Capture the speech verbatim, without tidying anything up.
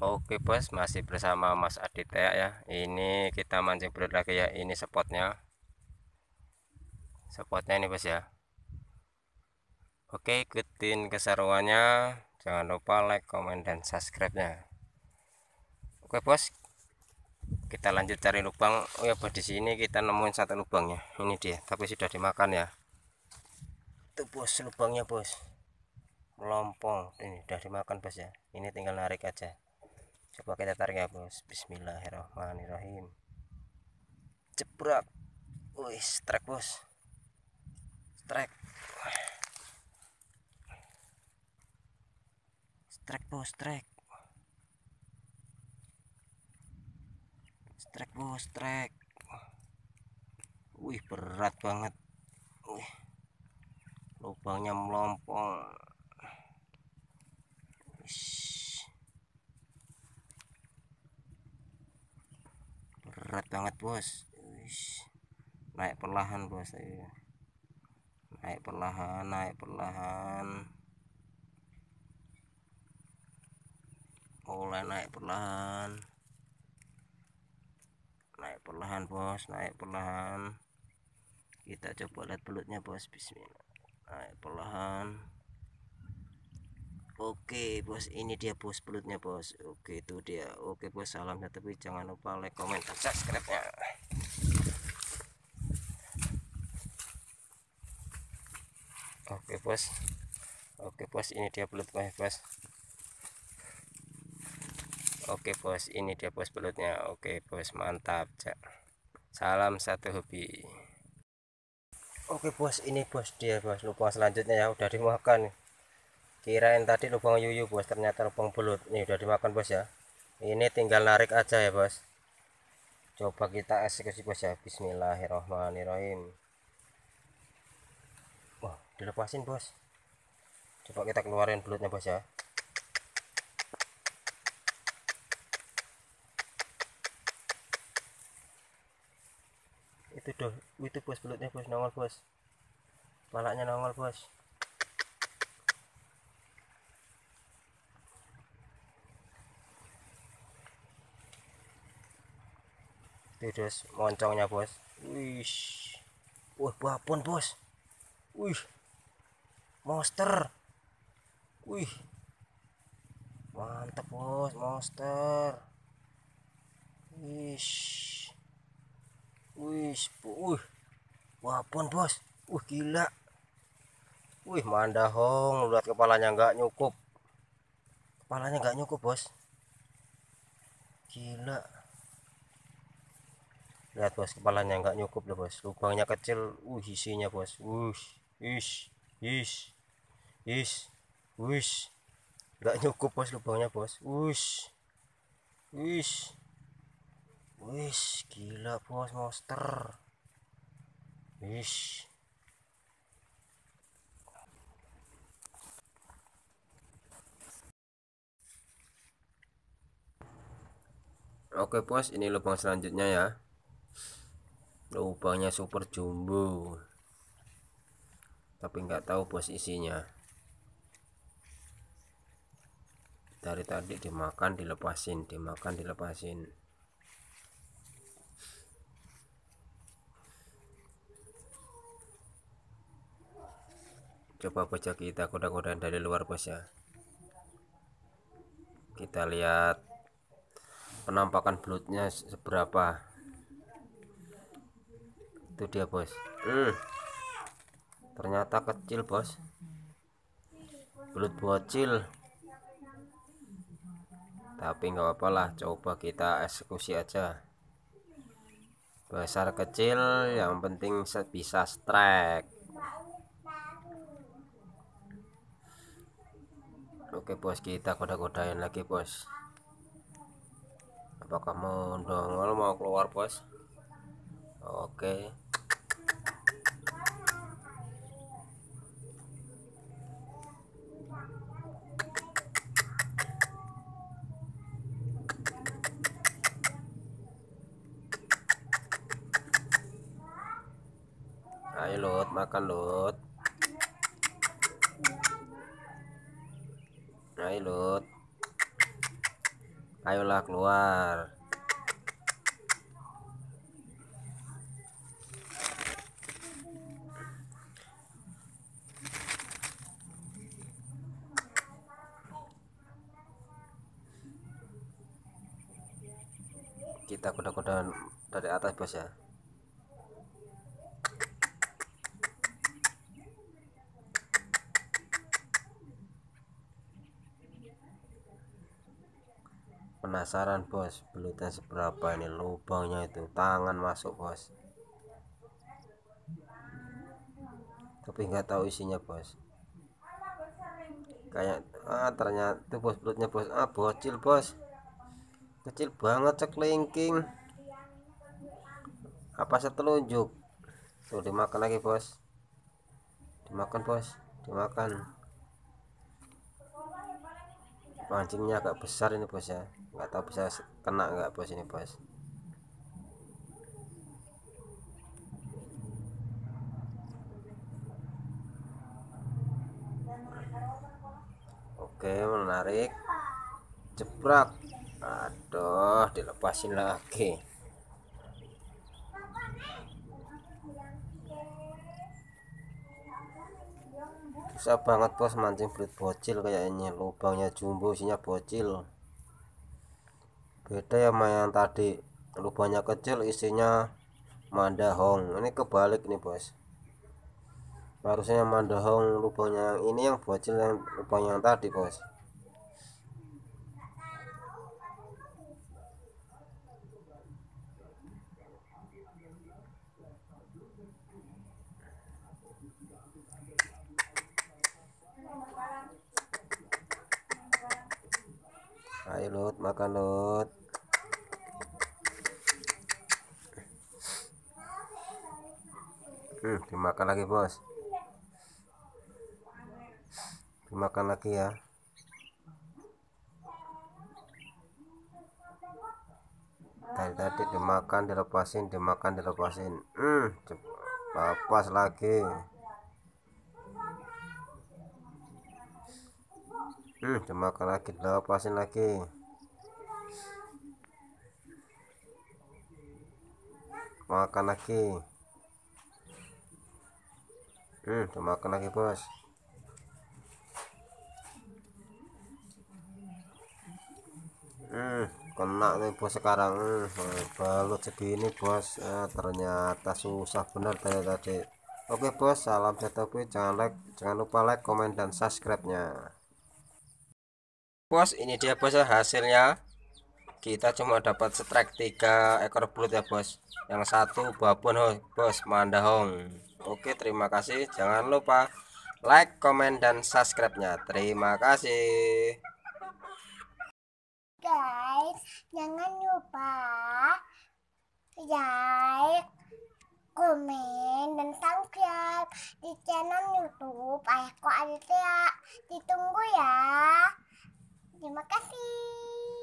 Oke bos, masih bersama Mas Aditya ya. Ini kita mancing belut lagi ya. Ini spotnya, spotnya ini bos ya. Oke, ikutin keseruannya. Jangan lupa like, komen, dan subscribe-nya. Oke bos, kita lanjut cari lubang. Oh ya bos, di sini kita nemuin satu lubangnya. Ini dia, tapi sudah dimakan ya. Tuh bos, lubangnya bos. Melompong. Ini sudah dimakan bos ya. Ini tinggal narik aja. Coba kita tarik ya bos. Bismillahirrahmanirrahim. Jebrak. Wih, strike bos. Strike. Strike bos, strike. Strike bos, strike. Wih, berat banget. Wih, lubangnya melompong. Wih, berat banget bos. Wih, naik perlahan bos. Naik perlahan, naik perlahan. Mulai naik perlahan. Naik perlahan bos, naik perlahan. Kita coba lihat belutnya bos. Bismillah. Naik perlahan. Oke bos, ini dia bos belutnya bos. Oke, itu dia. Oke bos, salam satu, tapi jangan lupa like, komen, dan subscribe nya. Oke bos, oke bos, ini dia belutnya bos. Oke bos, ini dia bos belutnya. Oke bos, mantap. Salam satu hobi. Oke bos, ini bos dia bos, lubang selanjutnya ya, udah dimakan. Kirain tadi lubang yuyu bos, ternyata lubang belut. Ini udah dimakan bos ya. Ini tinggal narik aja ya bos. Coba kita eksekusi bos ya. Bismillahirrahmanirrahim. Wah, dilepasin bos. Coba kita keluarin belutnya bos ya. Itu doh, itu bos belutnya bos, nongol bos. Palanya nongol bos. Itu bos, moncongnya bos. Wih, wah babon bos. Wih, monster. Wih, mantap bos, monster. Wih, wih, wih, babon bos. Wih, gila. Wih, mandahong, lihat kepalanya nggak nyukup. Kepalanya nggak nyukup bos. Gila. Lihat bos, kepalanya nggak nyukup loh bos. Lubangnya kecil. Uh, isinya bos. Uh, ish, ish, ish, wish. Nggak nyukup bos lubangnya bos. Wish, wish, wish. Gila bos, monster. Wish. Oke bos, ini lubang selanjutnya ya. Lubangnya super jumbo, tapi nggak tahu bos isinya. Dari tadi dimakan dilepasin, dimakan dilepasin. Coba baca kita koda-kodan dari luar bos ya. Kita lihat penampakan belutnya seberapa. Itu dia bos. hmm, ternyata kecil bos, belut bocil, tapi nggak apa-apa lah, coba kita eksekusi aja. Besar kecil yang penting bisa strike. Oke bos, kita koda-kodain lagi bos. Apakah mau dongol, mau keluar bos? Oke, ayo Lut, makan Lut. Ayo Lut. Ayolah keluar. Kita kuda-kuda dari atas bos ya. Penasaran bos, belutnya seberapa ini, lubangnya itu tangan masuk bos, tapi nggak tahu isinya bos. Kayak ah ternyata bos belutnya bos, ah bocil bos, kecil banget ceklingking, apa setelunjuk. Tuh dimakan lagi bos, dimakan bos, dimakan. Mancingnya agak besar ini bos ya, nggak tahu bisa kena nggak bos ini bos. Oke, menarik, jebrak, aduh dilepasin lagi. Susah banget bos mancing belut bocil kayaknya, lubangnya jumbo isinya bocil. Beda ya sama yang tadi, lubangnya kecil isinya mandahong. Ini kebalik nih bos, harusnya yang mandahong lubangnya yang ini, yang bocil yang lubang yang tadi bos. Ayo Lut, makan Lut. Hmm, dimakan lagi bos, dimakan lagi ya. Tadi tadi dimakan dilepasin, dimakan dilepasin. Hmm, lepas lagi. Hmm, dimakan lagi, dilepasin lagi. Makan lagi. Hmm, dimakan lagi bos. Hmm, kena nih bos sekarang. Hmm, balut segini bos. Eh, ternyata susah bener tadi tadi. Oke bos, salam satu, jangan like, jangan lupa like, komen dan subscribe nya bos. Ini dia bos ya hasilnya. Kita cuma dapat strike tiga ekor belut ya bos, yang satu babon bos mandahong. Oke, terima kasih, jangan lupa like, komen dan subscribe nya. Terima kasih guys, jangan lupa like, komen, dan subscribe di channel YouTube Ayahku Aditya. Ditunggu ya. Terima kasih.